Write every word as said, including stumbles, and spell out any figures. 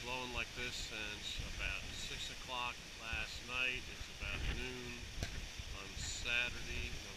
blowing like this since about six o'clock last night. It's about noon on Saturday,